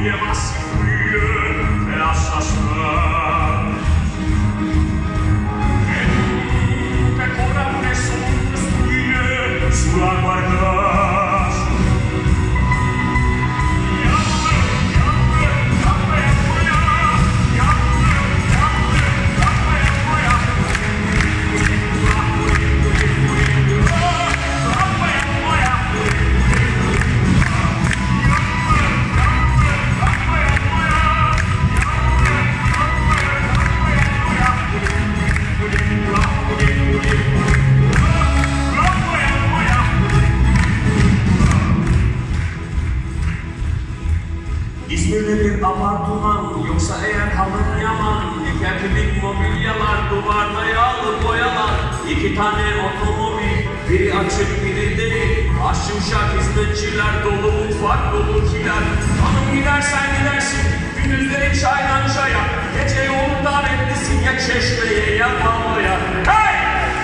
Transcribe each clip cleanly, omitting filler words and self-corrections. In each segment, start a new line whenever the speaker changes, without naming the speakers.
İzmir'de bir apartman, yoksa eğer halın yaman, dikenli mobilyalar, duvarda yağlı boyalar, 2 tane otomobil, biri açık biri değil, aşçımşak hizmetçiler dolu, mutfak dolu kiler. Hanım gidersen gidersin, gündüzleri çaydan çaya, gece yolu davetlisin ya Çeşme'ye ya Pamu'ya. Hey!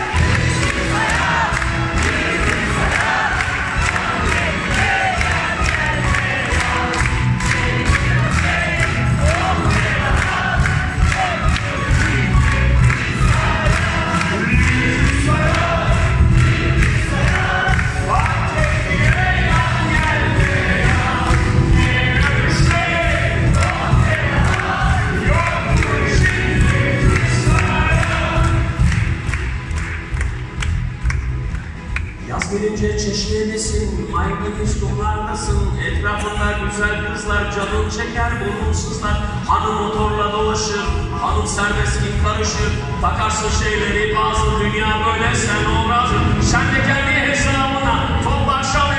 Yaz gelince Çeşme'desin, Aydın'ın kumlardasın, etrafında güzel kızlar, canın çeker burnunsuzlar. Hanım motorla dolaşır, hanım serbest kim karışır, takarsın şeyleri bazı, dünya böyle sen o razı. Sen de kendi hesabına toplar şal